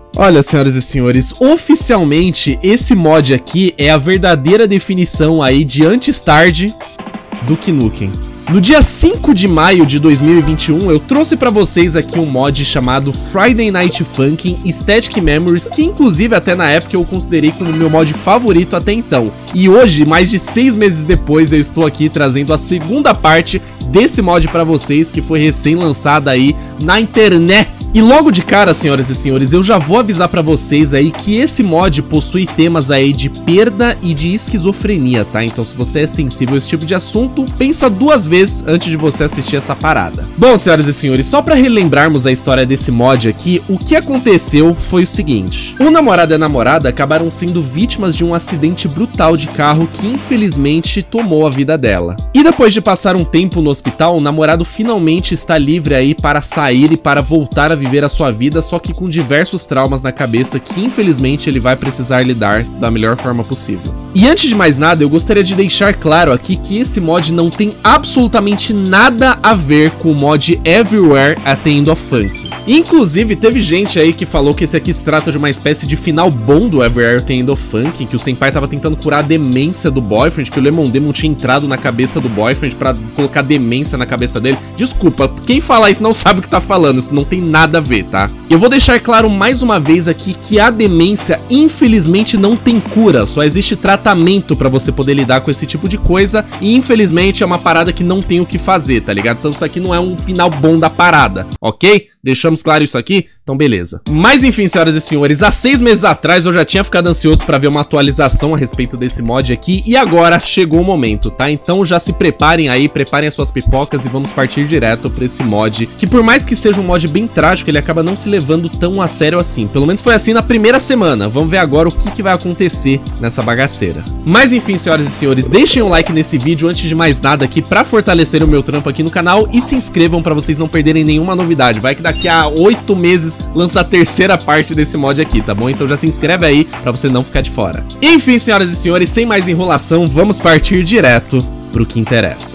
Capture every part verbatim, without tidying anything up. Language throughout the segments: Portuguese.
Olha, senhoras e senhores, oficialmente esse mod aqui é a verdadeira definição aí de anti-stard do Duke Nukem. No dia cinco de maio de dois mil e vinte e um, eu trouxe pra vocês aqui um mod chamado Friday Night Funkin' Static Memories, que inclusive até na época eu considerei como meu mod favorito até então. E hoje, mais de seis meses depois, eu estou aqui trazendo a segunda parte desse mod pra vocês, que foi recém-lançada aí na internet. E logo de cara, senhoras e senhores, eu já vou avisar pra vocês aí que esse mod possui temas aí de perda e de esquizofrenia, tá? Então se você é sensível a esse tipo de assunto, pensa duas vezes antes de você assistir essa parada. Bom, senhoras e senhores, só pra relembrarmos a história desse mod aqui, o que aconteceu foi o seguinte. O namorado e a namorada acabaram sendo vítimas de um acidente brutal de carro que infelizmente tomou a vida dela. E depois de passar um tempo no hospital, o namorado finalmente está livre aí para sair e para voltar a viver a sua vida, só que com diversos traumas na cabeça que infelizmente ele vai precisar lidar da melhor forma possível. E antes de mais nada, eu gostaria de deixar claro aqui que esse mod não tem absolutamente nada a ver com o mod Everywhere at the End of Funkin'. Inclusive, teve gente aí que falou que esse aqui se trata de uma espécie de final bom do Everywhere at the End of Funkin', que o senpai tava tentando curar a demência do boyfriend, que o Lemon Demon tinha entrado na cabeça do boyfriend pra colocar demência na cabeça dele. Desculpa, quem fala isso não sabe o que tá falando, isso não tem nada a ver, tá? Eu vou deixar claro mais uma vez aqui que a demência infelizmente não tem cura, só existe tratamento pra você poder lidar com esse tipo de coisa e infelizmente é uma parada que não tem o que fazer, tá ligado? Então isso aqui não é um final bom da parada, ok? Deixamos claro isso aqui? Então beleza. Mas enfim, senhoras e senhores, há seis meses atrás eu já tinha ficado ansioso pra ver uma atualização a respeito desse mod aqui e agora chegou o momento, tá? Então já se preparem aí, preparem as suas pipocas e vamos partir direto pra esse mod, que por mais que seja um mod bem trágico, ele acaba não se levando tão a sério assim. Pelo menos foi assim na primeira semana. Vamos ver agora o que, que vai acontecer nessa bagaceira. Mas enfim, senhoras e senhores, deixem um like nesse vídeo antes de mais nada aqui pra fortalecer o meu trampo aqui no canal e se inscrevam pra vocês não perderem nenhuma novidade. Vai que daqui a oito meses lança a terceira parte desse mod aqui, tá bom? Então já se inscreve aí pra você não ficar de fora. Enfim, senhoras e senhores, sem mais enrolação, vamos partir direto pro que interessa.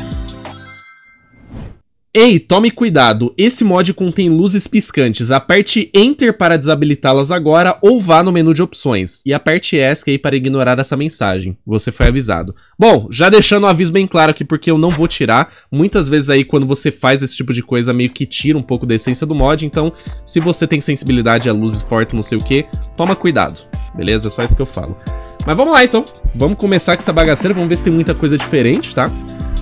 Ei, tome cuidado, esse mod contém luzes piscantes, aperte Enter para desabilitá-las agora ou vá no menu de opções e aperte ESC aí para ignorar essa mensagem, você foi avisado. Bom, já deixando o aviso bem claro aqui porque eu não vou tirar, muitas vezes aí quando você faz esse tipo de coisa meio que tira um pouco da essência do mod, então se você tem sensibilidade a luzes fortes não sei o que, toma cuidado, beleza? É só isso que eu falo. Mas vamos lá então, vamos começar com essa bagaceira, vamos ver se tem muita coisa diferente, tá?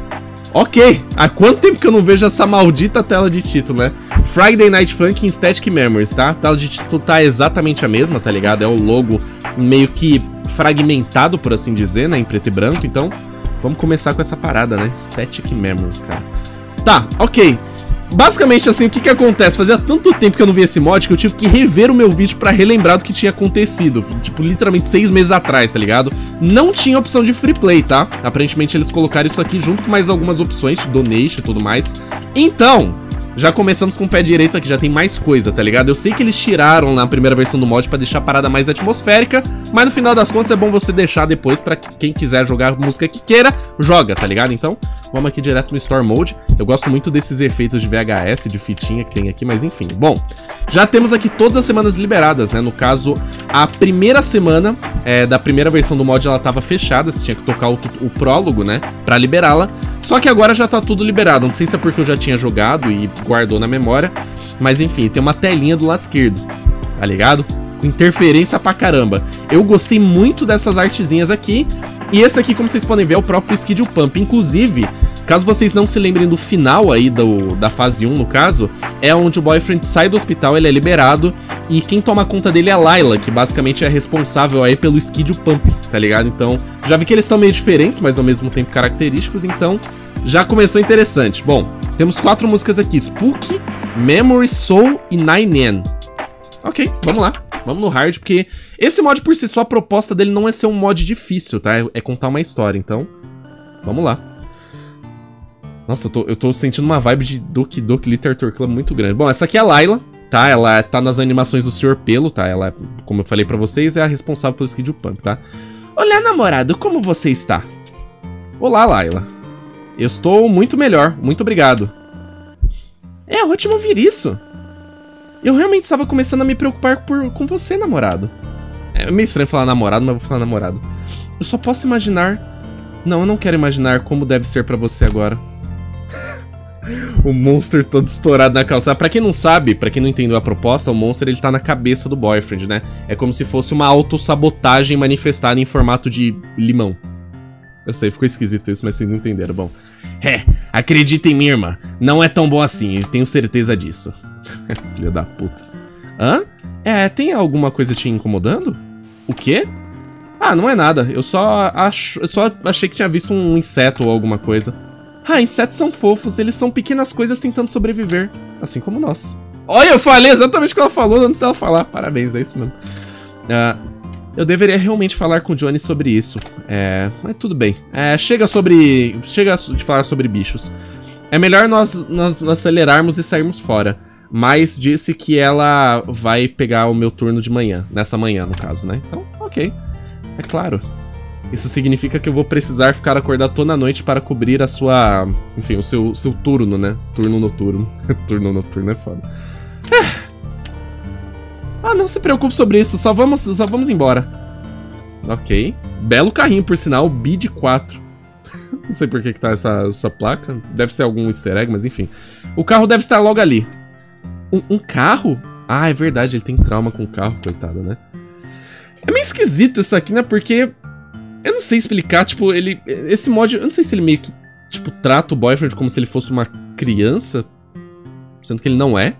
Ok, há quanto tempo que eu não vejo essa maldita tela de título, né? Friday Night Funkin' Static Memories, tá? A tela de título tá exatamente a mesma, tá ligado? É o logo meio que fragmentado, por assim dizer, né? Em preto e branco, então vamos começar com essa parada, né? Static Memories, cara. Tá, ok. Basicamente, assim, o que que acontece? Fazia tanto tempo que eu não vi esse mod que eu tive que rever o meu vídeo pra relembrar do que tinha acontecido. Tipo, literalmente seis meses atrás, tá ligado? Não tinha opção de free play, tá? Aparentemente eles colocaram isso aqui junto com mais algumas opções de donation e tudo mais. Então, já começamos com o pé direito aqui, já tem mais coisa, tá ligado? Eu sei que eles tiraram na primeira versão do mod pra deixar a parada mais atmosférica, mas no final das contas é bom você deixar depois pra quem quiser jogar música que queira, joga, tá ligado? Então, vamos aqui direto no Store Mode. Eu gosto muito desses efeitos de V H S, de fitinha que tem aqui, mas enfim. Bom, já temos aqui todas as semanas liberadas, né? No caso, a primeira semana é, da primeira versão do mod, ela tava fechada, você tinha que tocar o, o prólogo, né? Pra liberá-la. Só que agora já tá tudo liberado. Não sei se é porque eu já tinha jogado e guardou na memória, mas enfim, tem uma telinha do lado esquerdo, tá ligado? Com interferência pra caramba. Eu gostei muito dessas artezinhas aqui. E esse aqui, como vocês podem ver, é o próprio Skid Pump. Inclusive, caso vocês não se lembrem do final aí do, da fase um, no caso, é onde o boyfriend sai do hospital, ele é liberado, e quem toma conta dele é a Layla, que basicamente é responsável aí pelo Skid Pump, tá ligado? Então, já vi que eles estão meio diferentes, mas ao mesmo tempo característicos, então já começou interessante. Bom, temos quatro músicas aqui, Spook, Memory, Soul e Nine N. Ok, vamos lá. Vamos no hard, porque esse mod por si só, a proposta dele não é ser um mod difícil, tá? É, é contar uma história, então vamos lá. Nossa, eu tô, eu tô sentindo uma vibe de Doki Doki Literature Club muito grande. Bom, essa aqui é a Layla, tá? Ela tá nas animações do senhor Pelo, tá? Ela, como eu falei pra vocês, é a responsável pelo Skid Pump, tá? Olá, namorado, como você está? Olá, Layla. Eu estou muito melhor, muito obrigado. É ótimo ouvir isso. Eu realmente estava começando a me preocupar por, com você, namorado. É meio estranho falar namorado, mas vou falar namorado. Eu só posso imaginar... Não, eu não quero imaginar como deve ser pra você agora. O Monster todo estourado na calçada. Pra quem não sabe, pra quem não entendeu a proposta, o Monster ele tá na cabeça do boyfriend, né? É como se fosse uma autossabotagem manifestada em formato de limão. Eu sei, ficou esquisito isso, mas vocês não entenderam. Bom, é, acredita em mim, irmã. Não é tão bom assim, eu tenho certeza disso. Filho da puta. Hã? É, tem alguma coisa te incomodando? O quê? Ah, não é nada. Eu só, acho, eu só achei que tinha visto um inseto ou alguma coisa. Ah, insetos são fofos. Eles são pequenas coisas tentando sobreviver. Assim como nós. Olha, eu falei exatamente o que ela falou antes dela falar. Parabéns, é isso mesmo. Ah, eu deveria realmente falar com o Johnny sobre isso. É, mas tudo bem. É, chega sobre... Chega de falar sobre bichos. É melhor nós, nós acelerarmos e sairmos fora. Mas disse que ela vai pegar o meu turno de manhã. Nessa manhã, no caso, né? Então, ok. É claro. Isso significa que eu vou precisar ficar acordado toda a noite para cobrir a sua... Enfim, o seu, seu turno, né? Turno noturno. Turno noturno é foda. É. Ah, não se preocupe sobre isso. Só vamos, só vamos embora. Ok. Belo carrinho, por sinal. B de quatro. Não sei por que que tá essa, essa placa. Deve ser algum easter egg, mas enfim. O carro deve estar logo ali. Um, um carro? Ah, é verdade. Ele tem trauma com o carro, coitado, né? É meio esquisito isso aqui, né? Porque... Eu não sei explicar, tipo, ele... Esse mod, eu não sei se ele meio que, tipo, trata o boyfriend como se ele fosse uma criança. Sendo que ele não é.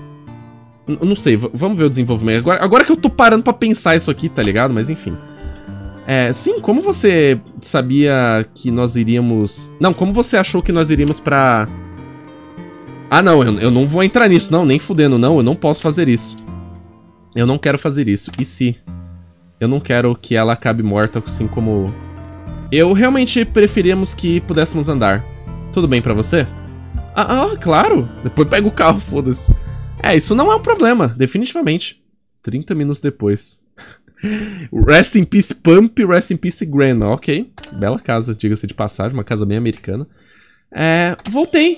Eu não sei, vamos ver o desenvolvimento. Agora, agora que eu tô parando pra pensar isso aqui, tá ligado? Mas enfim. É, sim, como você sabia que nós iríamos... Não, como você achou que nós iríamos pra... Ah, não, eu, eu não vou entrar nisso, não, nem fudendo, não. Eu não posso fazer isso. Eu não quero fazer isso. E se... Eu não quero que ela acabe morta, assim como... Eu realmente preferíamos que pudéssemos andar. Tudo bem pra você? Ah, ah, claro. Depois pega o carro, foda-se. É, isso não é um problema, definitivamente. trinta minutos depois. Rest in peace Pump, rest in peace Grandma. Ok, bela casa, diga-se de passagem, uma casa bem americana. É, voltei.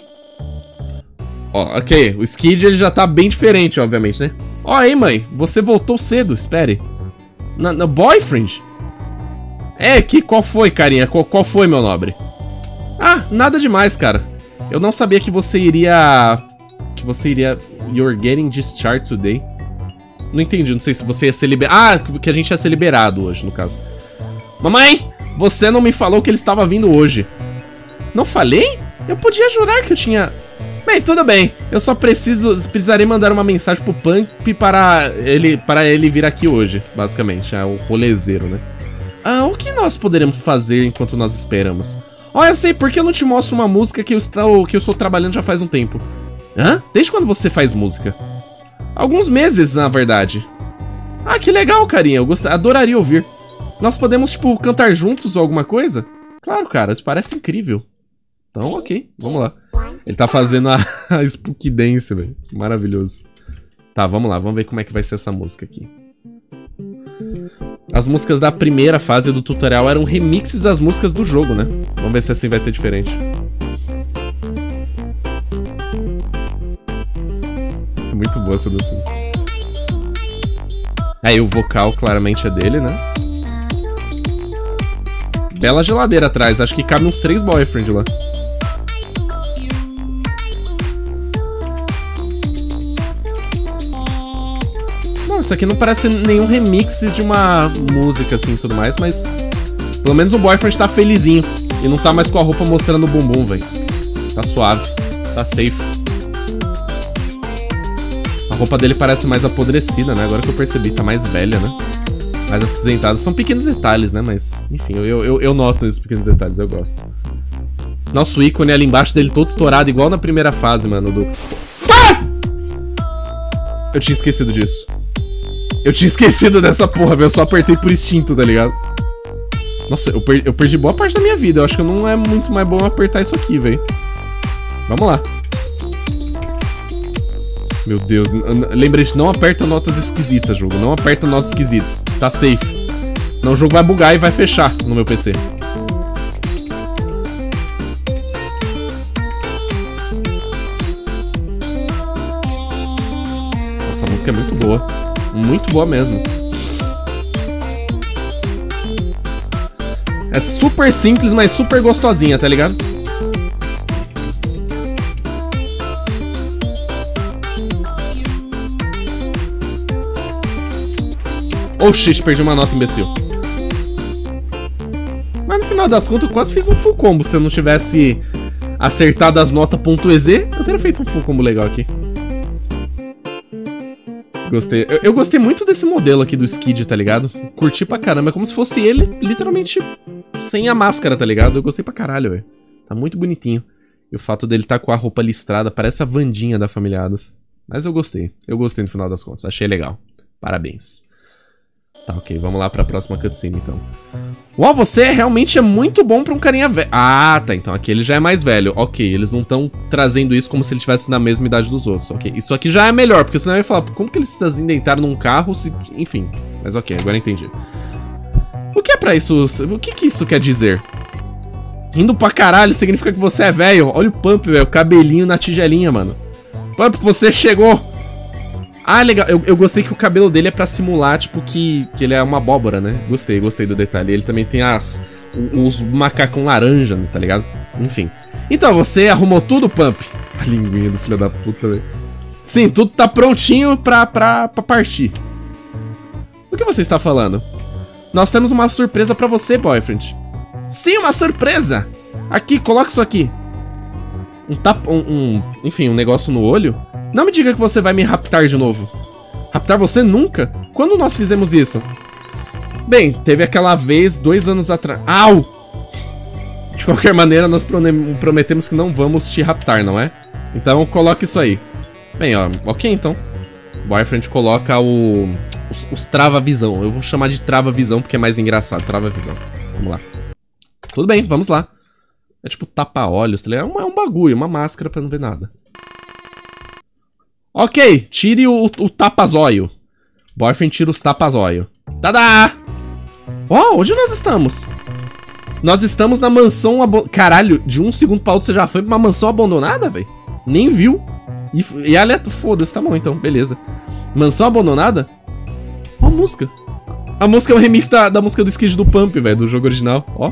Ó, ok, o Skid ele já tá bem diferente, obviamente, né? Ó aí, mãe, você voltou cedo, espere. Na, na boyfriend? É, que qual foi, carinha? Qual, qual foi, meu nobre? Ah, nada demais, cara. Eu não sabia que você iria... Que você iria... You're getting discharged today. Não entendi, não sei se você ia ser liberado... Ah, que a gente ia ser liberado hoje, no caso. Mamãe, você não me falou que ele estava vindo hoje. Não falei? Eu podia jurar que eu tinha... Bem, tudo bem. Eu só preciso... Precisarei mandar uma mensagem pro Pump para ele, para ele vir aqui hoje, basicamente. É o rolezeiro, né? Ah, o que nós poderemos fazer enquanto nós esperamos? Ó, oh, eu sei, por que eu não te mostro uma música que eu, estou, que eu estou trabalhando já faz um tempo? Hã? Desde quando você faz música? Alguns meses, na verdade. Ah, que legal, carinha. Eu gost... adoraria ouvir. Nós podemos, tipo, cantar juntos ou alguma coisa? Claro, cara. Isso parece incrível. Então, ok. Vamos lá. Ele tá fazendo a, a Spook Dance, velho. Maravilhoso. Tá, vamos lá. Vamos ver como é que vai ser essa música aqui. As músicas da primeira fase do tutorial eram remixes das músicas do jogo, né? Vamos ver se assim vai ser diferente. É muito boa essa dança. Aí o vocal claramente é dele, né? Bela geladeira atrás. Acho que cabe uns três boyfriend lá. Não, isso aqui não parece nenhum remix de uma música assim e tudo mais, mas... Pelo menos o boyfriend tá felizinho. E não tá mais com a roupa mostrando o bumbum, velho. Tá suave. Tá safe. A roupa dele parece mais apodrecida, né? Agora que eu percebi, tá mais velha, né? Mais acinzentada. São pequenos detalhes, né? Mas, enfim, eu, eu, eu noto esses pequenos detalhes, eu gosto. Nosso ícone ali embaixo dele todo estourado, igual na primeira fase, mano, do... Ah! Eu tinha esquecido disso. Eu tinha esquecido dessa porra, velho. Eu só apertei por instinto, tá ligado? Nossa, eu, per eu perdi boa parte da minha vida. Eu acho que não é muito mais bom apertar isso aqui, velho. Vamos lá. Meu Deus. Lembrete, não aperta notas esquisitas, jogo. Não aperta notas esquisitas. Tá safe. Senão o jogo vai bugar e vai fechar no meu P C. Nossa, música é muito boa. Muito boa mesmo. É super simples, mas super gostosinha, tá ligado? Oh shit, perdi uma nota, imbecil. Mas no final das contas eu quase fiz um full combo. Se eu não tivesse acertado as notas .ez, eu teria feito um full combo legal aqui. Gostei. Eu, eu gostei muito desse modelo aqui do Skid, tá ligado? Curti pra caramba. É como se fosse ele, literalmente, sem a máscara, tá ligado? Eu gostei pra caralho, velho. Tá muito bonitinho. E o fato dele tá com a roupa listrada, parece a Wandinha da Família Addams. Mas eu gostei. Eu gostei no final das contas. Achei legal. Parabéns. Tá, ok. Vamos lá pra próxima cutscene, então. Uau, você realmente é muito bom pra um carinha velho. Ah, tá. Então aqui ele já é mais velho. Ok, eles não estão trazendo isso como se ele estivesse na mesma idade dos outros. Ok, isso aqui já é melhor, porque senão eu ia falar, como que eles se indentaram num carro se... Enfim, mas ok, agora entendi. O que é pra isso? O que que isso quer dizer? Rindo pra caralho significa que você é velho. Olha o Pump, velho. Cabelinho na tigelinha, mano. Pump, você chegou. Ah, legal. Eu, eu gostei que o cabelo dele é pra simular, tipo, que, que ele é uma abóbora, né? Gostei, gostei do detalhe. Ele também tem as... os macacão laranja, né, tá ligado? Enfim. Então, você arrumou tudo, Pump? A linguinha do filho da puta, velho. Sim, tudo tá prontinho pra, pra, pra partir. O que você está falando? Nós temos uma surpresa pra você, boyfriend. Sim, uma surpresa! Aqui, coloca isso aqui. Um tapa... Um, um, enfim, um negócio no olho? Não me diga que você vai me raptar de novo. Raptar você nunca? Quando nós fizemos isso? Bem, teve aquela vez, dois anos atrás... Au! De qualquer maneira, nós prometemos que não vamos te raptar, não é? Então, coloque isso aí. Bem, ó, ok, então. O boyfriend coloca o... Os, os trava-visão. Eu vou chamar de trava-visão porque é mais engraçado. Trava-visão. Vamos lá. Tudo bem, vamos lá. É tipo tapa-olhos, tá ligado? É um, é um bagulho, uma máscara pra não ver nada. Ok, tire o, o tapa-zóio. Boyfriend tira os tapa-zóio. Tadá! Oh, onde nós estamos? Nós estamos na mansão abandonada. Caralho, de um segundo pra outro você já foi pra uma mansão abandonada, velho? Nem viu. E, e aleatório, foda-se, tá bom então, beleza. Mansão abandonada? Ó a música. A música é um remix da, da música do Skid do Pump, velho, do jogo original. Ó.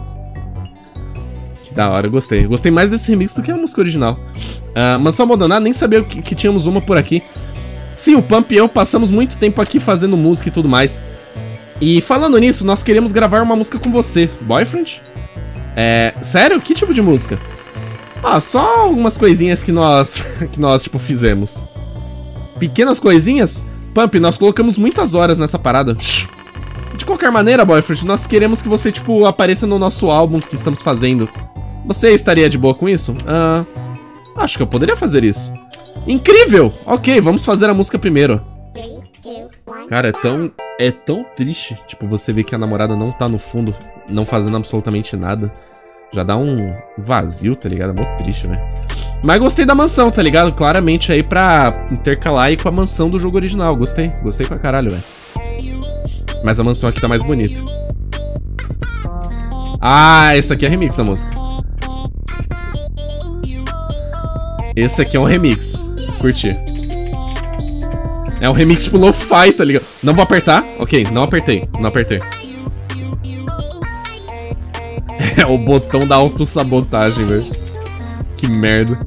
Que da hora, gostei. Gostei mais desse remix do que a música original. Uh, Mansão abandonada, nem sabia que, que tínhamos uma por aqui. Sim, o Pump e eu passamos muito tempo aqui fazendo música e tudo mais. E falando nisso, nós queremos gravar uma música com você, boyfriend? É... Sério? Que tipo de música? Ah, só algumas coisinhas que nós... que nós, tipo, fizemos. Pequenas coisinhas? Pump, nós colocamos muitas horas nessa parada. De qualquer maneira, boyfriend, nós queremos que você, tipo, apareça no nosso álbum que estamos fazendo. Você estaria de boa com isso? Ah... Acho que eu poderia fazer isso. Incrível! Ok, vamos fazer a música primeiro. Cara, é tão... É tão triste, tipo, você ver que a namorada não tá no fundo, não fazendo absolutamente nada. Já dá um vazio, tá ligado? É muito triste, velho. Mas gostei da mansão, tá ligado? Claramente aí pra intercalar aí com a mansão do jogo original. Gostei, gostei pra caralho, velho. Mas a mansão aqui tá mais bonita. Ah, esse aqui é remix da música. Esse aqui é um remix. Curti. É um remix tipo lo-fi, tá ligado? Não vou apertar. Ok, não apertei. Não apertei. É o botão da autossabotagem, velho. Que merda.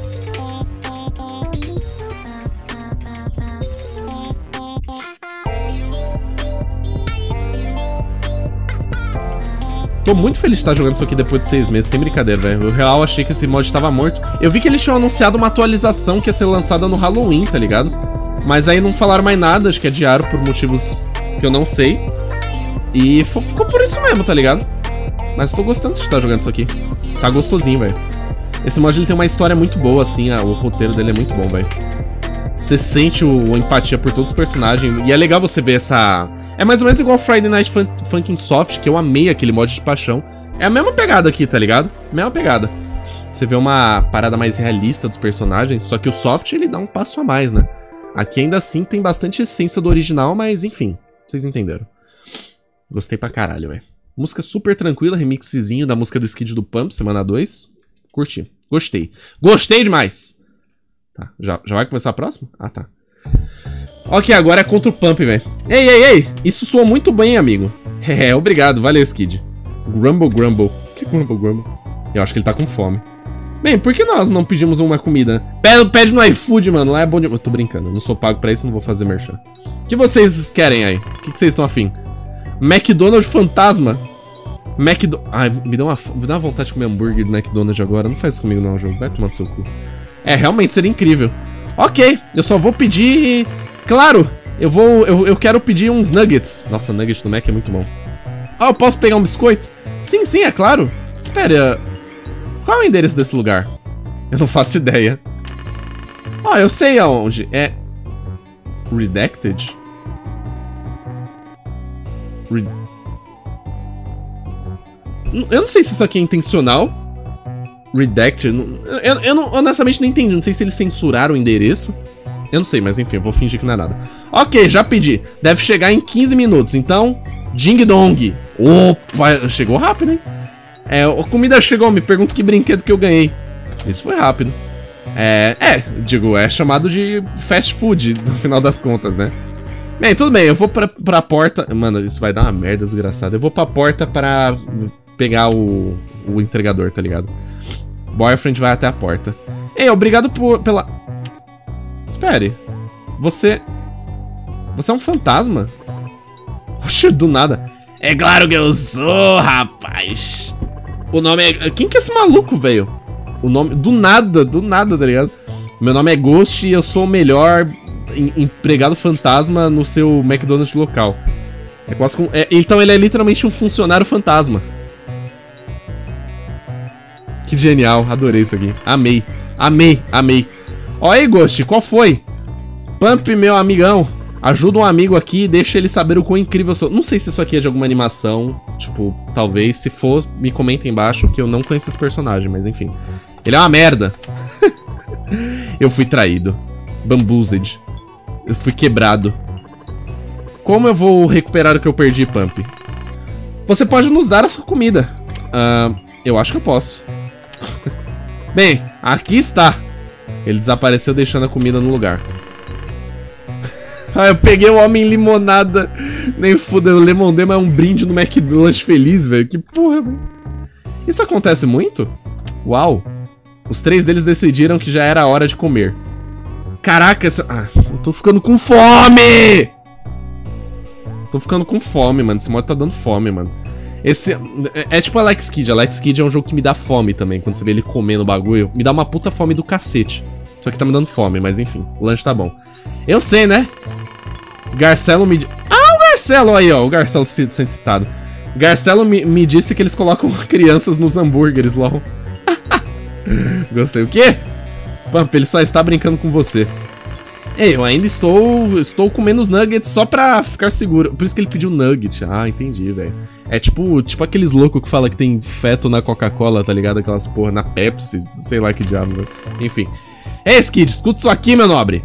Tô muito feliz de estar jogando isso aqui depois de seis meses, sem brincadeira, velho. Eu real achei que esse mod estava morto. Eu vi que eles tinham anunciado uma atualização que ia ser lançada no Halloween, tá ligado? Mas aí não falaram mais nada, acho que adiaram por motivos que eu não sei. E ficou por isso mesmo, tá ligado? Mas eu tô gostando de estar jogando isso aqui. Tá gostosinho, velho. Esse mod ele tem uma história muito boa, assim, o roteiro dele é muito bom, velho. Você sente o, a empatia por todos os personagens. E é legal você ver essa... É mais ou menos igual Friday Night Fun Funkin' Soft, que eu amei aquele mod de paixão. É a mesma pegada aqui, tá ligado? Mesma pegada. Você vê uma parada mais realista dos personagens, só que o Soft ele dá um passo a mais, né? Aqui ainda assim tem bastante essência do original, mas enfim, vocês entenderam. Gostei pra caralho, velho. Música super tranquila, remixzinho da música do Skid do Pump, semana dois. Curti, gostei. Gostei demais! Tá, já, já vai começar a próxima? Ah, tá. Ok, agora é contra o Pump, velho. Ei, ei, ei. Isso soou muito bem, amigo. É, obrigado. Valeu, Skid. Grumble, Grumble. Que Grumble, Grumble? Eu acho que ele tá com fome. Bem, por que nós não pedimos uma comida? Pede, pede no iFood, mano. Lá é bom de... Eu tô brincando. Eu não sou pago pra isso, não vou fazer merchan. O que vocês querem aí? O que, que vocês estão afim? McDonald's fantasma. McDonald's... Ai, me dá, uma... me dá uma vontade de comer hambúrguer do McDonald's agora. Não faz isso comigo não, jogo. Vai tomar no seu cu. É, realmente seria incrível. Ok, eu só vou pedir... Claro, eu vou... Eu, eu quero pedir uns nuggets. Nossa, nuggets do Mac é muito bom. Ah, eu posso pegar um biscoito? Sim, sim, é claro. Espera... Qual é o endereço desse lugar? Eu não faço ideia. Ah, eu sei aonde. É... Redacted? Red... Eu não sei se isso aqui é intencional. Redacted. Eu, eu não, honestamente não entendi. Não sei se eles censuraram o endereço. Eu não sei, mas enfim, eu vou fingir que não é nada. Ok, já pedi. Deve chegar em quinze minutos. Então, ding dong. Opa, chegou rápido, hein? É, a comida chegou. Me pergunto que brinquedo que eu ganhei. Isso foi rápido. É, é, digo, é chamado de fast food, no final das contas, né? Bem, tudo bem, eu vou pra, pra porta... Mano, isso vai dar uma merda desgraçada. Eu vou pra porta pra pegar o, o entregador, tá ligado? Boyfriend vai até a porta. Ei, obrigado por, pela... Espere. Você... Você é um fantasma? Oxe, do nada. É claro que eu sou, rapaz. O nome é... Quem que é esse maluco, velho? O nome... Do nada, do nada, tá ligado? Meu nome é Ghost e eu sou o melhor empregado fantasma no seu McDonald's local. É quase como... É, então ele é literalmente um funcionário fantasma. Que genial, adorei isso aqui. Amei, amei, amei. Ó aí, Ghost, qual foi? Pump, meu amigão. Ajuda um amigo aqui e deixa ele saber o quão incrível eu sou. Não sei se isso aqui é de alguma animação. Tipo, talvez. Se for, me comenta embaixo que eu não conheço esse personagem, mas enfim. Ele é uma merda. Eu fui traído. Bamboozled. Eu fui quebrado. Como eu vou recuperar o que eu perdi, Pump? Você pode nos dar a sua comida. Uh, eu acho que eu posso. Bem, aqui está. Ele desapareceu deixando a comida no lugar. Ah, eu peguei o homem limonada. Nem fudeu, o Lemon Dema é um brinde no McDonald's feliz, velho. Que porra, velho. Isso acontece muito? Uau. Os três deles decidiram que já era a hora de comer. Caraca, essa... Ah, eu tô ficando com fome! Tô ficando com fome, mano. Esse mod tá dando fome, mano. Esse... É, é tipo Alex Kidd. Alex Kidd é um jogo que me dá fome também. Quando você vê ele comendo o bagulho, me dá uma puta fome do cacete. Só que tá me dando fome, mas enfim. O lanche tá bom. Eu sei, né? Garcelo me... Ah, o Garcelo aí, ó. O Garcelo sendo citado. Garcelo me, me disse que eles colocam crianças nos hambúrgueres, lol. Gostei. O quê? Pump, ele só está brincando com você. Ei, eu ainda estou estou comendo os nuggets só pra ficar seguro. Por isso que ele pediu nugget. Ah, entendi, velho. É tipo, tipo aqueles loucos que falam que tem feto na Coca-Cola, tá ligado? Aquelas porra na Pepsi, sei lá que diabo, velho. Enfim. Ei, Skid, escuta isso aqui, meu nobre.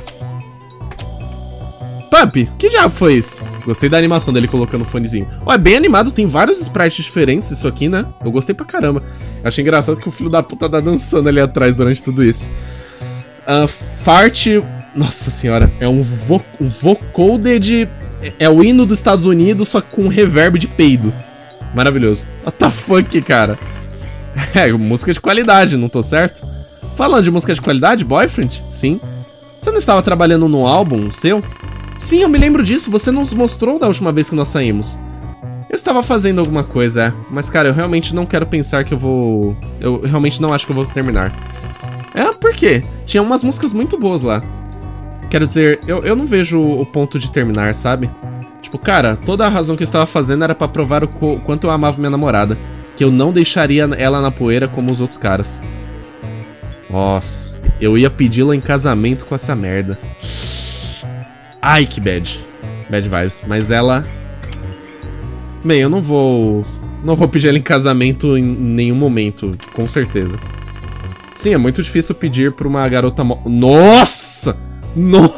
Pump, que diabo foi isso? Gostei da animação dele colocando o fonezinho. Ó, é bem animado, tem vários sprites diferentes isso aqui, né? Eu gostei pra caramba. Achei engraçado que o filho da puta tá dançando ali atrás durante tudo isso. Uh, fart... Nossa senhora, é um, vo um vocoded... É o hino dos Estados Unidos, só com reverb de peido. Maravilhoso. What the fuck, cara? É, música de qualidade, não tô certo? Falando de música de qualidade, Boyfriend? Sim. Você não estava trabalhando num álbum seu? Sim, eu me lembro disso, você nos mostrou da última vez que nós saímos. Eu estava fazendo alguma coisa, é. Mas, cara, eu realmente não quero pensar que eu vou... Eu realmente não acho que eu vou terminar. É, por quê? Tinha umas músicas muito boas lá. Quero dizer, eu, eu não vejo o ponto de terminar, sabe? Tipo, cara, toda a razão que eu estava fazendo era pra provar o co quanto eu amava minha namorada. Que eu não deixaria ela na poeira como os outros caras. Nossa, eu ia pedi-la em casamento com essa merda. Ai, que bad. Bad vibes. Mas ela... Bem, eu não vou... Não vou pedir ela em casamento em nenhum momento, com certeza. Sim, é muito difícil pedir pra uma garota... Mo... Nossa! No...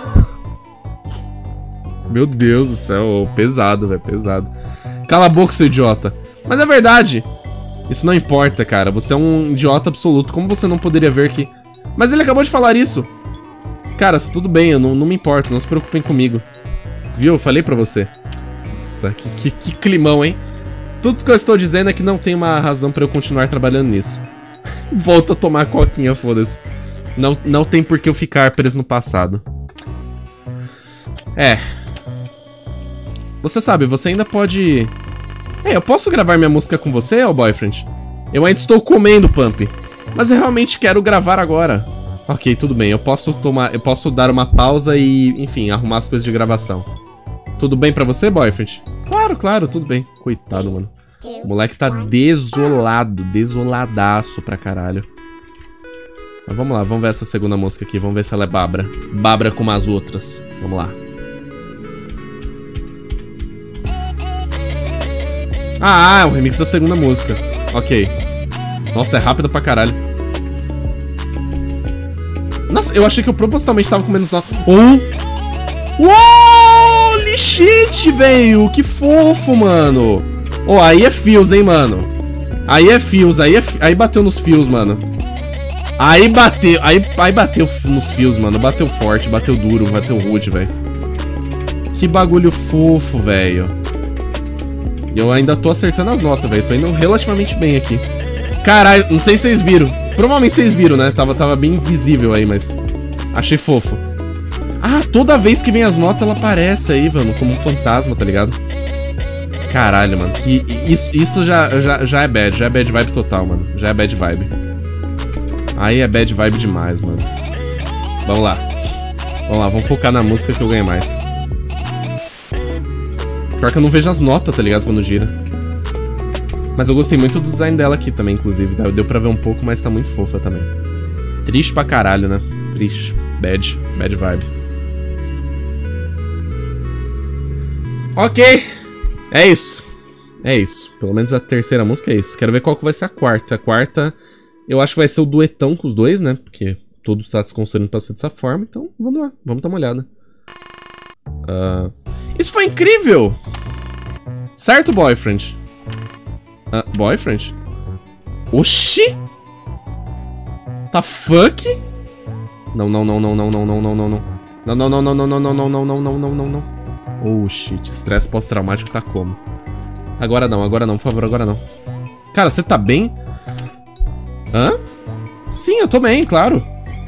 Meu Deus do céu, pesado, velho, pesado. Cala a boca, seu idiota. Mas é verdade. Isso não importa, cara. Você é um idiota absoluto. Como você não poderia ver que... Mas ele acabou de falar isso. Cara, tudo bem, eu não, não me importo, não se preocupem comigo. Viu? Eu falei pra você. Nossa, que, que, que climão, hein? Tudo que eu estou dizendo é que não tem uma razão pra eu continuar trabalhando nisso. Volto a tomar coquinha, foda-se. Não, não tem por que eu ficar preso no passado. É. Você sabe, você ainda pode... É, eu posso gravar minha música com você, ó, boyfriend? Eu ainda estou comendo, Pump. Mas eu realmente quero gravar agora. Ok, tudo bem, eu posso tomar... Eu posso dar uma pausa e, enfim, arrumar as coisas de gravação. Tudo bem pra você, boyfriend? Claro, claro, tudo bem. Coitado, mano. O moleque tá desolado, desoladaço pra caralho. Mas vamos lá, vamos ver essa segunda música aqui. Vamos ver se ela é babra. Babra como as outras. Vamos lá. Ah, é o remix da segunda música. Ok. Nossa, é rápido pra caralho. Nossa, eu achei que eu propositalmente tava com menos nota. Oh! Holy shit, velho! Que fofo, mano! Oh, aí é fios, hein, mano? Aí é fios, aí, é fi... aí bateu nos fios, mano. Aí bateu, aí, aí bateu nos fios, mano. Bateu forte, bateu duro, bateu rude, velho. Que bagulho fofo, velho. E eu ainda tô acertando as notas, velho. Tô indo relativamente bem aqui. Caralho, não sei se vocês viram. Provavelmente vocês viram, né? Tava, tava bem invisível aí, mas... Achei fofo. Ah, toda vez que vem as notas, ela aparece aí, mano. Como um fantasma, tá ligado? Caralho, mano. Que isso, isso já, já, já é bad. Já é bad vibe total, mano. Já é bad vibe. Aí é bad vibe demais, mano. Vamos lá. Vamos lá, vamos focar na música que eu ganho mais. Pior que eu não vejo as notas, tá ligado? Quando gira. Mas eu gostei muito do design dela aqui também, inclusive. Deu pra ver um pouco, mas tá muito fofa também. Triste pra caralho, né? Triste. Bad. Bad vibe. Ok. É isso. É isso. Pelo menos a terceira música é isso. Quero ver qual que vai ser a quarta. A quarta, eu acho que vai ser o duetão com os dois, né? Porque tudo está se construindo pra ser dessa forma. Então, vamos lá. Vamos dar uma olhada. Uh... Isso foi incrível! Certo, boyfriend? Uh, boyfriend? Oxi! Tá fuck? Não, não, não, não, não, não, não, não, não, não. Não, não, não, não, não, não, não, não, não, não, não, não, não, não. Oh, shit. Estresse pós-traumático tá como? Agora não, agora não, por favor, agora não. Cara, você tá bem? Hã? Sim, eu tô bem, claro.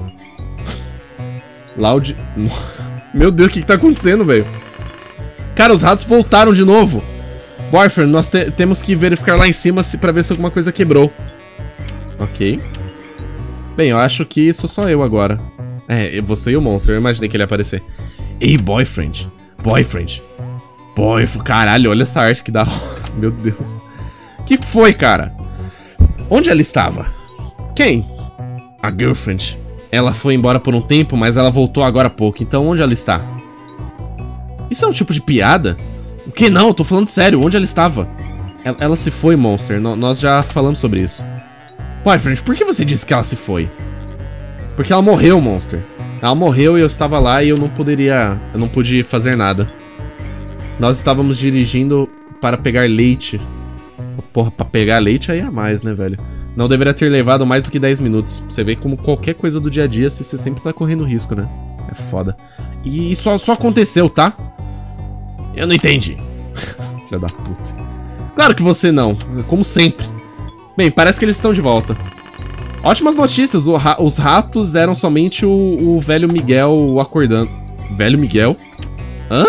Loud... Meu Deus, o que que tá acontecendo, velho? Cara, os ratos voltaram de novo. Boyfriend, nós te temos que verificar lá em cima se pra ver se alguma coisa quebrou. Ok. Bem, eu acho que isso sou só eu agora. É, você e o monstro, eu imaginei que ele ia aparecer. Ei, boyfriend. Boyfriend. Boyfriend. Caralho, olha essa arte que dá. Meu Deus. O que foi, cara? Onde ela estava? Quem? A girlfriend. Ela foi embora por um tempo, mas ela voltou agora há pouco. Então, onde ela está? Isso é um tipo de piada? O que não? Eu tô falando sério. Onde ela estava? Ela, ela se foi, Monster. No, nós já falamos sobre isso. Boyfriend, por que você disse que ela se foi? Porque ela morreu, Monster. Ela morreu e eu estava lá e eu não poderia... Eu não pude fazer nada. Nós estávamos dirigindo para pegar leite. Porra, pra pegar leite aí é mais, né, velho? Não deveria ter levado mais do que dez minutos. Você vê como qualquer coisa do dia a dia, você sempre tá correndo risco, né? É foda. E só, só aconteceu, tá? Eu não entendi. Filha da puta. Claro que você não. Como sempre. Bem, parece que eles estão de volta. Ótimas notícias. O ra os ratos eram somente o, o velho Miguel acordando. Velho Miguel? Hã?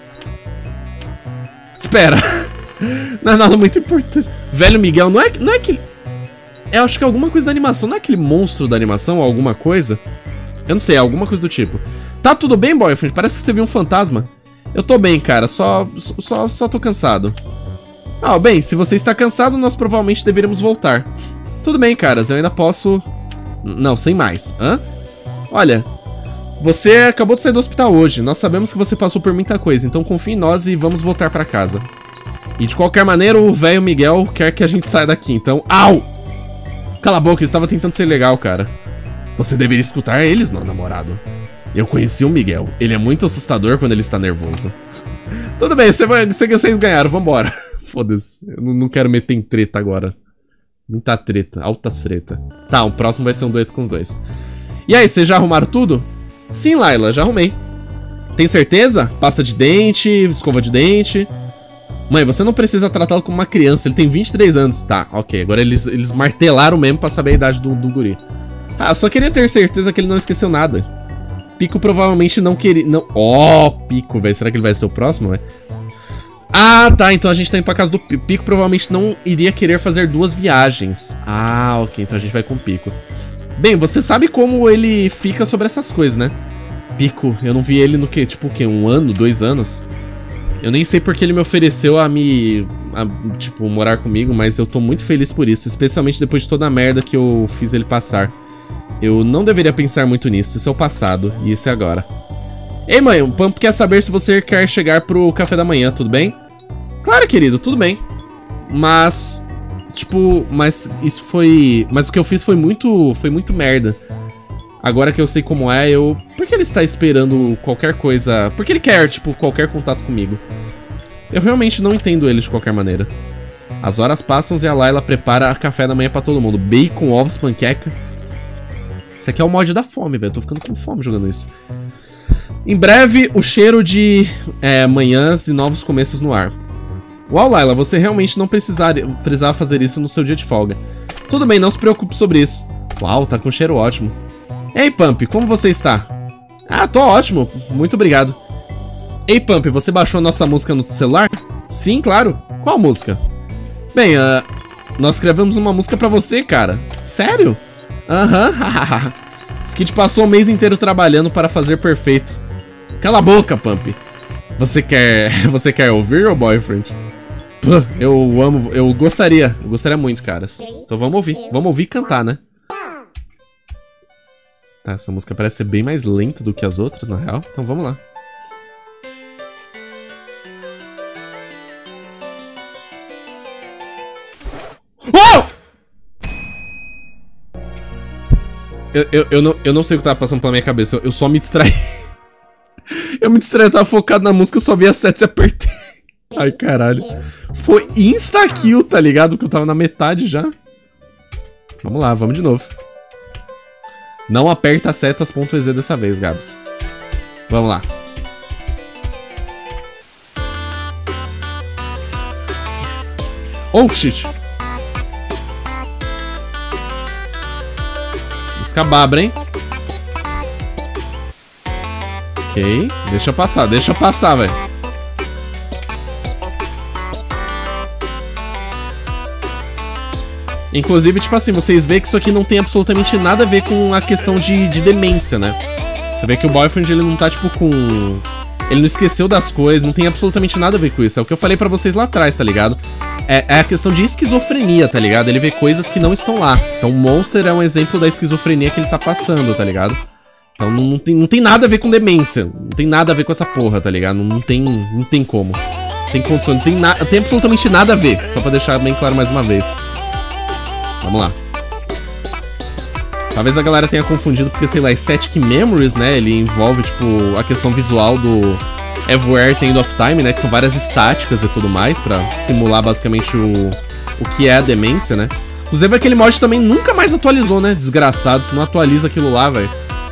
Espera. Não é nada muito importante. Velho Miguel, não é, não é aquele... Eu acho que é alguma coisa da animação. Não é aquele monstro da animação ou alguma coisa? Eu não sei, alguma coisa do tipo. Tá tudo bem, boyfriend? Parece que você viu um fantasma. Eu tô bem, cara. Só, só, só tô cansado. Ah, bem, se você está cansado, nós provavelmente deveríamos voltar. Tudo bem, caras. Eu ainda posso... Não, sem mais. Hã? Olha, você acabou de sair do hospital hoje. Nós sabemos que você passou por muita coisa. Então confie em nós e vamos voltar pra casa. E de qualquer maneira, o velho Miguel quer que a gente saia daqui. Então... Au! Cala a boca, eu estava tentando ser legal, cara. Você deveria escutar eles, não, namorado. Eu conheci o Miguel. Ele é muito assustador quando ele está nervoso. Tudo bem, você vai, você, vocês ganharam, vambora. Foda-se, eu não, não quero meter em treta agora. Muita treta, alta treta. Tá, o próximo vai ser um dueto com os dois. E aí, vocês já arrumaram tudo? Sim, Layla, já arrumei. Tem certeza? Pasta de dente, escova de dente. Mãe, você não precisa tratá-lo como uma criança, ele tem vinte e três anos. Tá, ok, agora eles, eles martelaram mesmo pra saber a idade do, do guri. Ah, eu só queria ter certeza que ele não esqueceu nada. Pico provavelmente não queria... Não... Ó, oh, Pico, velho, será que ele vai ser o próximo, velho? Ah, tá, então a gente tá indo pra casa do Pico. Pico provavelmente não iria querer fazer duas viagens. Ah, ok, então a gente vai com o Pico. Bem, você sabe como ele fica sobre essas coisas, né? Pico, eu não vi ele no que? Tipo o quê? Um ano? Dois anos? Eu nem sei porque ele me ofereceu a me... A, tipo, morar comigo, mas eu tô muito feliz por isso. Especialmente depois de toda a merda que eu fiz ele passar. Eu não deveria pensar muito nisso. Isso é o passado, e isso é agora. Ei, mãe, o Pump quer saber se você quer chegar pro café da manhã, tudo bem? Claro, querido, tudo bem. Mas... Tipo, mas isso foi... Mas o que eu fiz foi muito... Foi muito merda. Agora que eu sei como é, eu... Por que ele está esperando qualquer coisa... Por que ele quer, tipo, qualquer contato comigo? Eu realmente não entendo ele de qualquer maneira. As horas passam e a Layla prepara café da manhã pra todo mundo. Bacon, ovos, panqueca. Isso aqui é o mod da fome, velho. Eu tô ficando com fome jogando isso. Em breve, o cheiro de é, manhãs e novos começos no ar. Uau, Layla, você realmente não precisaria, precisava fazer isso no seu dia de folga. Tudo bem, não se preocupe sobre isso. Uau, tá com um cheiro ótimo. Ei, Pump, como você está? Ah, tô ótimo, muito obrigado. Ei, Pump, você baixou nossa música no celular? Sim, claro. Qual música? Bem, uh, nós escrevemos uma música pra você, cara. Sério? Aham, hahaha. Skid passou o mês inteiro trabalhando para fazer perfeito. Cala a boca, Pump. Você quer... Você quer ouvir, ô boyfriend? Puh, eu amo... Eu gostaria. Eu gostaria muito, caras. Então vamos ouvir. Vamos ouvir e cantar, né? Tá, essa música parece ser bem mais lenta do que as outras, na real. Então vamos lá. Oh! Eu, eu, eu, não, eu não sei o que tava passando pela minha cabeça. Eu, eu só me distraí. Eu me distraí, eu tava focado na música, eu só vi a seta e apertei. Ai, caralho. Foi insta-kill, tá ligado? Porque eu tava na metade já. Vamos lá, vamos de novo. Não aperta setas.ez dessa vez, Gabs. Vamos lá. Oh, shit. Música babra, hein? Ok, deixa passar, deixa passar, velho. Inclusive, tipo assim, vocês veem que isso aqui não tem absolutamente nada a ver com a questão de, de demência, né? Você vê que o boyfriend, ele não tá, tipo, com... Ele não esqueceu das coisas, não tem absolutamente nada a ver com isso. É o que eu falei pra vocês lá atrás, tá ligado? É, é a questão de esquizofrenia, tá ligado? Ele vê coisas que não estão lá. Então o Monster é um exemplo da esquizofrenia que ele tá passando, tá ligado? Então não, não, tem, não tem nada a ver com demência. Não tem nada a ver com essa porra, tá ligado? Não, não, tem, não tem como. Não tem condição, não tem, na, tem absolutamente nada a ver. Só pra deixar bem claro mais uma vez. Vamos lá. Talvez a galera tenha confundido porque, sei lá, Static Memories, né? Ele envolve, tipo, a questão visual do Everywhere at the End of Time, né? Que são várias estáticas e tudo mais, pra simular basicamente o, o que é a demência, né? Inclusive aquele mod também nunca mais atualizou, né? Desgraçado, não atualiza aquilo lá, velho.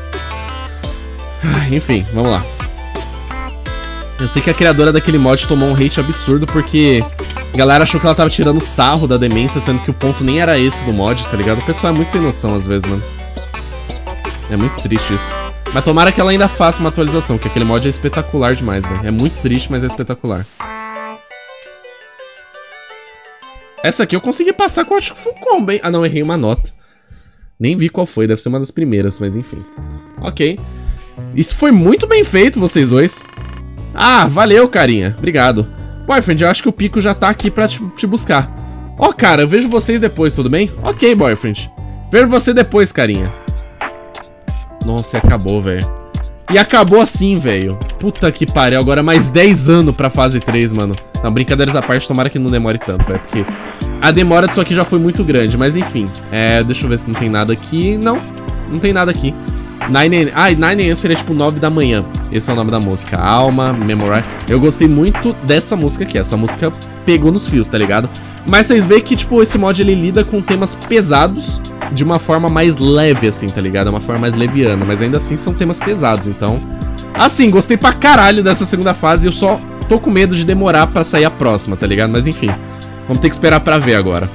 Enfim, vamos lá. Eu sei que a criadora daquele mod tomou um hate absurdo porque a galera achou que ela tava tirando sarro da demência, sendo que o ponto nem era esse do mod, tá ligado? O pessoal é muito sem noção às vezes, mano. É muito triste isso. Mas tomara que ela ainda faça uma atualização, que aquele mod é espetacular demais, velho. É muito triste, mas é espetacular. Essa aqui eu consegui passar com, acho que foi um combo, hein? Ah, não, errei uma nota. Nem vi qual foi, deve ser uma das primeiras, mas enfim. Ok. Isso foi muito bem feito, vocês dois. Ah, valeu, carinha. Obrigado. Boyfriend, eu acho que o Pico já tá aqui pra te, te buscar. Ó, oh, cara, eu vejo vocês depois, tudo bem? Ok, boyfriend. Vejo você depois, carinha. Nossa, acabou, velho. E acabou assim, velho. Puta que pariu. Agora mais dez anos pra fase três, mano. Não, brincadeiras à parte, tomara que não demore tanto, velho. Porque a demora disso aqui já foi muito grande. Mas enfim, é, deixa eu ver se não tem nada aqui. Não, não tem nada aqui. nove Ah, nove A M seria tipo nove da manhã. Esse é o nome da música. Alma, Memorize. Eu gostei muito dessa música aqui. Essa música pegou nos fios, tá ligado? Mas vocês veem que, tipo, esse mod ele lida com temas pesados de uma forma mais leve, assim, tá ligado? É uma forma mais leviana, mas ainda assim são temas pesados, então... Assim, gostei pra caralho dessa segunda fase e eu só tô com medo de demorar pra sair a próxima, tá ligado? Mas enfim, vamos ter que esperar pra ver agora.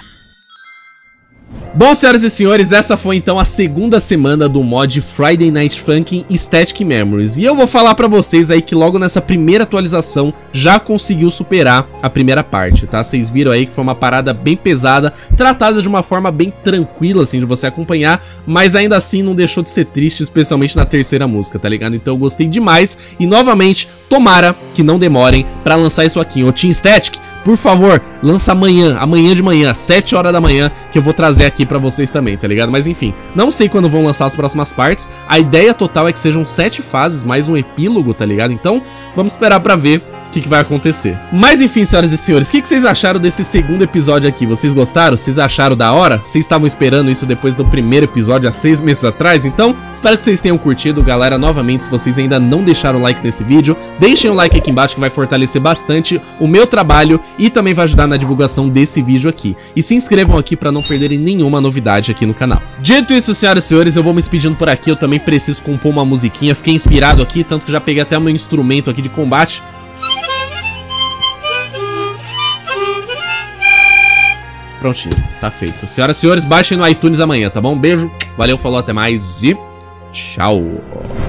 Bom, senhoras e senhores, essa foi então a segunda semana do mod Friday Night Funkin' Static Memories. E eu vou falar pra vocês aí que logo nessa primeira atualização já conseguiu superar a primeira parte, tá? Vocês viram aí que foi uma parada bem pesada, tratada de uma forma bem tranquila, assim, de você acompanhar, mas ainda assim não deixou de ser triste, especialmente na terceira música, tá ligado? Então eu gostei demais e, novamente, tomara que não demorem pra lançar isso aqui. O Team Static, por favor, lança amanhã, amanhã de manhã, sete horas da manhã, que eu vou trazer aqui pra vocês também, tá ligado? Mas enfim, não sei quando vão lançar as próximas partes, a ideia total é que sejam sete fases, mais um epílogo, tá ligado? Então, vamos esperar pra ver o que, que vai acontecer. Mas enfim, senhoras e senhores, o que, que vocês acharam desse segundo episódio aqui? Vocês gostaram? Vocês acharam da hora? Vocês estavam esperando isso depois do primeiro episódio há seis meses atrás? Então, espero que vocês tenham curtido, galera. Novamente, se vocês ainda não deixaram o like nesse vídeo, deixem o like aqui embaixo que vai fortalecer bastante o meu trabalho e também vai ajudar na divulgação desse vídeo aqui. E se inscrevam aqui pra não perderem nenhuma novidade aqui no canal. Dito isso, senhoras e senhores, eu vou me despedindo por aqui. Eu também preciso compor uma musiquinha. Fiquei inspirado aqui, tanto que já peguei até o meu instrumento aqui de combate. Prontinho, tá feito. Senhoras e senhores, baixem no iTunes amanhã, tá bom? Beijo, valeu, falou, até mais e tchau.